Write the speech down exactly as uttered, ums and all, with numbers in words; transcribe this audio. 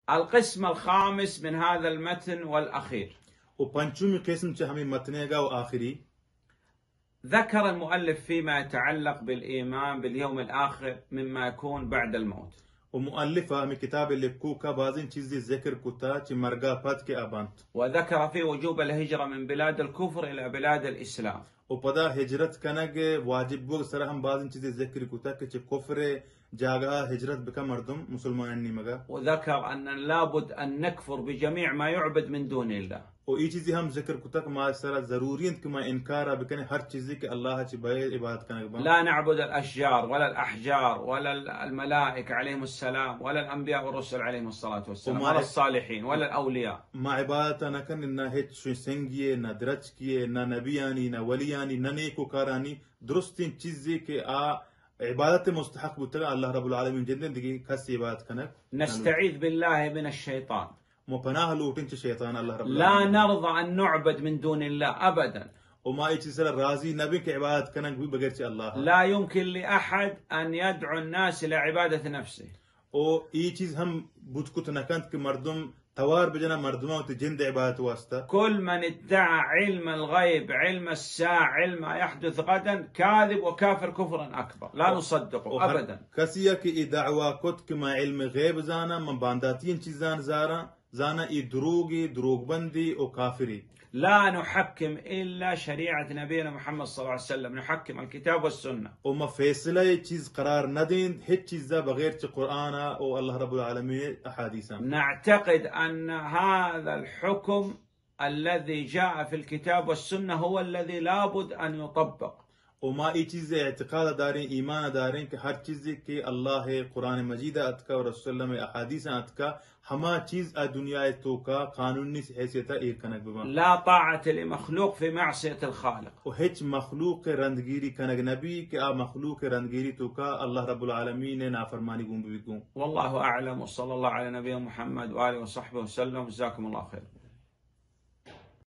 القسم الخامس من هذا المتن والأخير، وبنشومي قسم چهمي متنيغا وآخري، ذكر المؤلف فيما يتعلق بالإيمان باليوم الآخر مما يكون بعد الموت. ومؤلفة من كتاب اللي كوكا بازين چيزي ذكر كتا چي مرقا پات كي آبانت، وذكر في وجوب الهجرة من بلاد الكفر إلى بلاد الإسلام. وپدا هجرت کنگ واجب بوگ سر هم بازين چيزي ذكر كتا كي كفر جاگا هجرت بكا مردم مسلمان نيمگا. وذكر أن لابد أن نكفر بجميع ما يعبد من دون الله. و ای چیزی هم ذکر کتا که ما سر ضروری است که ما انکار بکنه هر چیزی که الله چی باید عبادت کنه. لا نعبد الأشجار ولا الأحجار ولا الملائكة عليهم السلام ولا الأنبياء والرسل عليهم الصلاة والسلام ولا الصالحين ولا الأولياء. ما عبادت نکن نه هیچ سنگیه نه درچکیه نه نبیانی نه ولیانی نه نیکو کارانی درستین چیزی که آ عبادت مستحق بوده الله رب العالمین جندن دیگه کسی عبادت کنه. نستعيذ بالله من الشيطان. مپناه لوٹن چه شیطان الله رب العالمين. لا نرضى أن نعبد من دون الله أبدا. وما ايش سر راضي نبي كعبادت كنك بغير الله. لا يمكن لأحد أن يدعو الناس إلى عبادة نفسه. او اي چیز هم بوتكوت نكنت كمردم توار بجنا مردمه وتجند عبادت واسطه. كل من ادعى علم الغيب علم الساعة علم ما يحدث غدا كاذب وكافر كفرا أكبر لا نصدقه أبدا. كسيا كي دعوة كت كما علم غيب زانا من بانداتين چیزان زارا زانا اي دروغي دروغ بندي او كافري. لا نحكم إلا شريعة نبينا محمد صلى الله عليه وسلم، نحكم الكتاب والسنة. وما فيصلة چیز قرار ندين هيك چیز بغير قرآن او الله رب العالمين أحاديثا. نعتقد أن هذا الحكم الذي جاء في الكتاب والسنة هو الذي لابد أن يطبق. وما اي چیز اعتقاد دارين ایمان دارين کہ ہر چیز کہ اللہ قرآن مجید اتکا اور رسول اللہ میں احادیث اتکا ہما چیز دنیا تو کا قانونی حیثیت ایک کنک بما. لا طاعة لمخلوق في معصية الخالق. و هیچ مخلوق رندگیری کنک نبی کہ آ مخلوق رندگیری تو کا اللہ رب العالمین نافرمانی گون بگون. والله أعلم وصلى الله على نبينا محمد وآله وصحبه وسلم. جزاكم الله خير.